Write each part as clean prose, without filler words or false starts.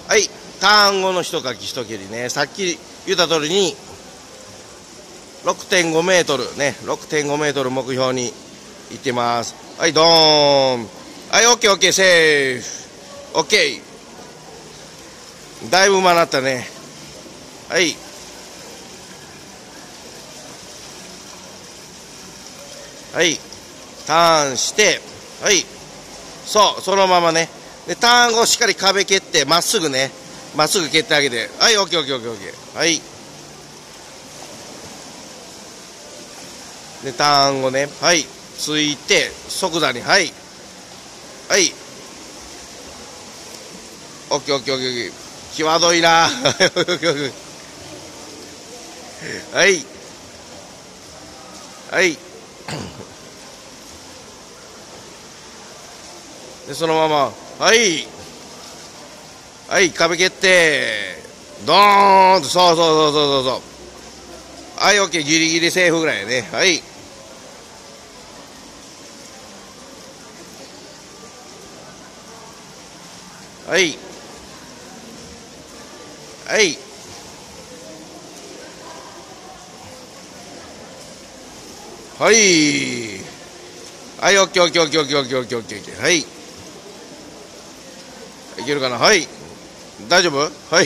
はい、ターン後の一かき一蹴りね、さっき言った通りに、6.5 メートルね、6.5 メートル目標に行ってます。はい、ドーン。はい、オッケーオッケー、セーフ。オッケー。だいぶうまなったね。はい。はい。ターンして、はい。そう、そのままね。で、ターン後しっかり壁蹴って、まっすぐね。まっすぐ蹴ってあげて。はい、オッケーオッケーオッケーオッケー。はい。で、ターン後ね。はい。ついて、即座に、はい。はい。オッケーオッケーオッケーオッケー。際どいな。はい。はい。で、そのまま、はい。はい、壁蹴って、ドーンと、そうそうそうそうそう。はい、オッケー、ギリギリセーフぐらいね。はい。はい。はい。はい。はい、オッケーオッケーオッケーオッケーオッケーオッケーオッケーオッケー。はい。いけるかな。はい。大丈夫。はい。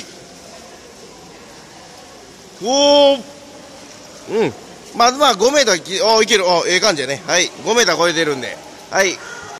おー。うん。まず5メーターいける。お、ええ感じやね。はい。5メーター超えてるんで。はい。